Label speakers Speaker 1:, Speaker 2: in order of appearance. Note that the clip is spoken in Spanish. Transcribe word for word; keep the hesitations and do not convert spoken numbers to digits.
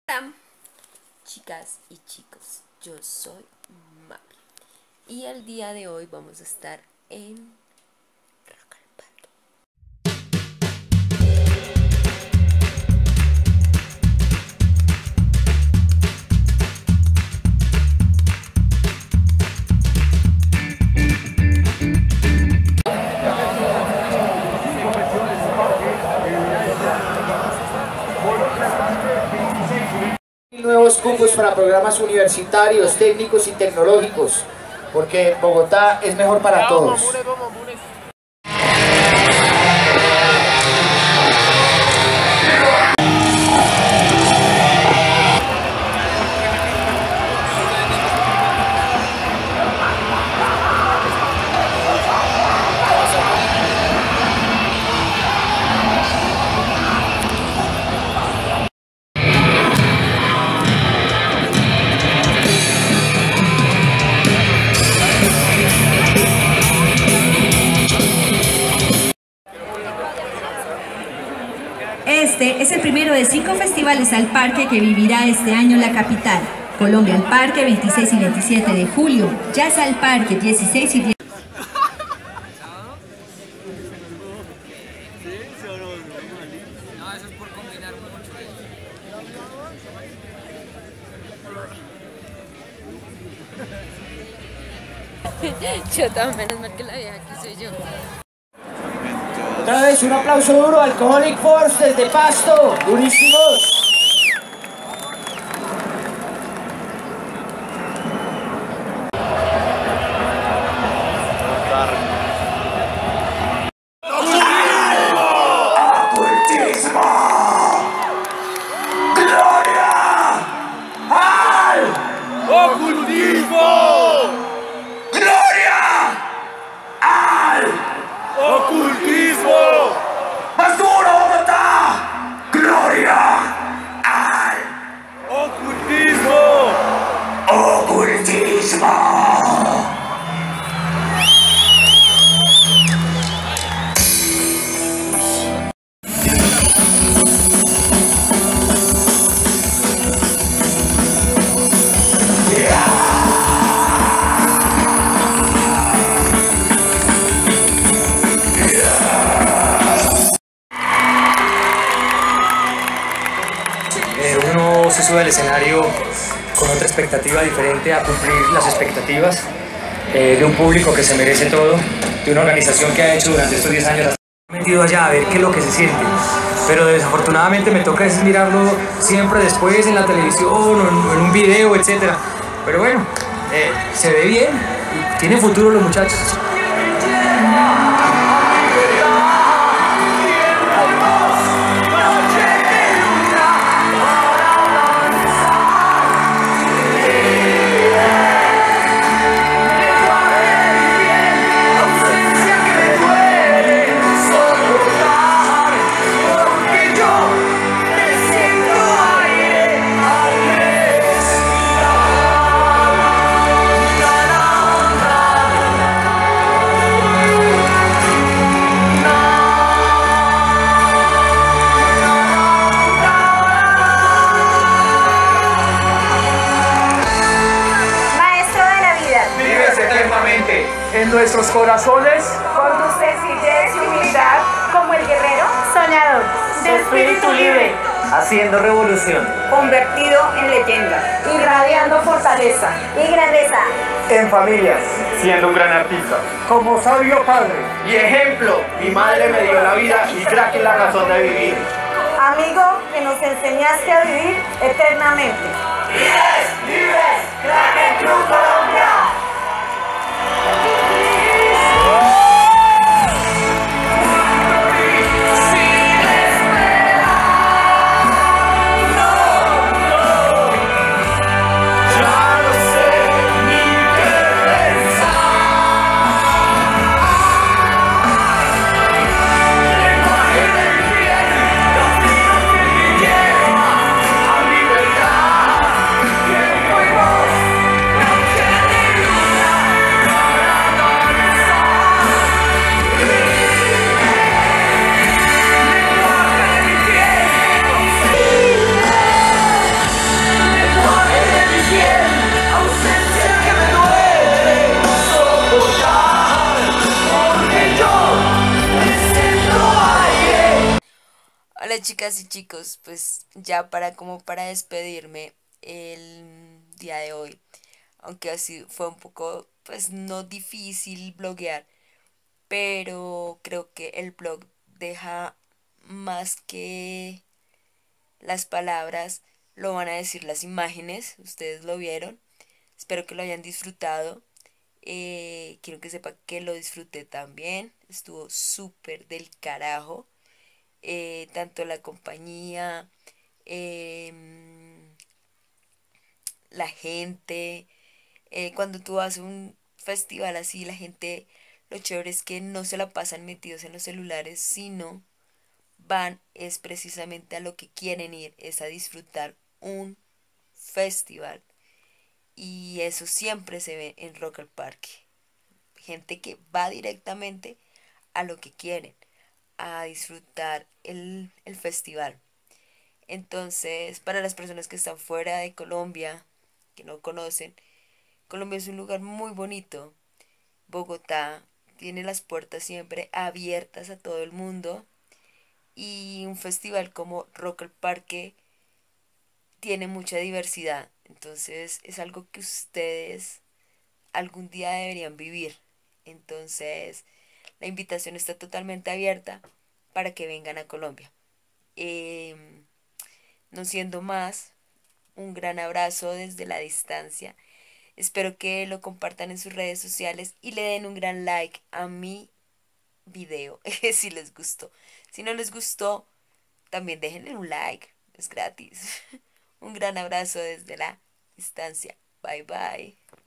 Speaker 1: Hola, chicas y chicos, yo soy Mapi y el día de hoy vamos a estar en Rock al Parque.
Speaker 2: Nuevos cupos para programas universitarios, técnicos y tecnológicos, porque Bogotá es mejor para todos.
Speaker 3: Este es el primero de cinco festivales al parque que vivirá este año en la capital. Colombia al Parque, veintiséis y veintisiete de julio. Jazz al Parque, dieciséis y diecisiete.
Speaker 4: No, eso es por combinar mucho.
Speaker 1: Yo también, menos mal que la vieja que soy yo.
Speaker 2: Otra vez un aplauso duro, Alcoholic Force desde Pasto, durísimos.
Speaker 5: ¡Más duro, Bogotá! ¡Gloria al ocultismo! ¡Ocultismo!
Speaker 6: Uno se sube al escenario con otra expectativa diferente a cumplir las expectativas eh, de un público que se merece todo, de una organización que ha hecho durante estos diez años. Me he metido allá a ver qué es lo que se siente, pero desafortunadamente me toca es mirarlo siempre después en la televisión o en, en un video, etcétera. Pero bueno, eh, se ve bien y tienen futuro los muchachos.
Speaker 5: En nuestros corazones,
Speaker 7: con tu sencillez y humildad, como el guerrero soñador, de espíritu libre,
Speaker 2: Haciendo revolución,
Speaker 7: convertido en leyenda, irradiando fortaleza y grandeza,
Speaker 5: en familias, siendo un gran artista, como sabio padre y ejemplo. Mi madre me dio la vida y crack es la razón de vivir.
Speaker 7: amigo que nos enseñaste a vivir eternamente.
Speaker 5: ¡Vives! ¡Vives! ¡Crack en Club Colombia!
Speaker 8: Yeah.
Speaker 1: chicas y chicos, pues ya para como para despedirme el día de hoy, aunque así fue un poco, pues no difícil bloguear, pero creo que el blog deja más que las palabras, lo van a decir las imágenes, ustedes lo vieron, espero que lo hayan disfrutado. Eh, quiero que sepa que lo disfruté también, estuvo súper del carajo, eh, tanto la compañía, em, la gente, eh, cuando tú vas a un festival así, la gente, lo chévere es que no se la pasan metidos en los celulares, sino van es precisamente a lo que quieren ir, es a disfrutar un festival. Y eso siempre se ve en Rock al Parque. Gente que va directamente a lo que quieren, a disfrutar el, el festival. Entonces, para las personas que están fuera de Colombia, que no conocen, Colombia es un lugar muy bonito. Bogotá tiene las puertas siempre abiertas a todo el mundo. Y un festival como Rock al Parque tiene mucha diversidad. Entonces es algo que ustedes algún día deberían vivir. Entonces la invitación está totalmente abierta para que vengan a Colombia. Eh, no siendo más, un gran abrazo desde la distancia. Espero que lo compartan en sus redes sociales y le den un gran like a mi video si les gustó. Si no les gustó, también déjenle un like, es gratis. Un gran abrazo desde la distancia. Bye bye.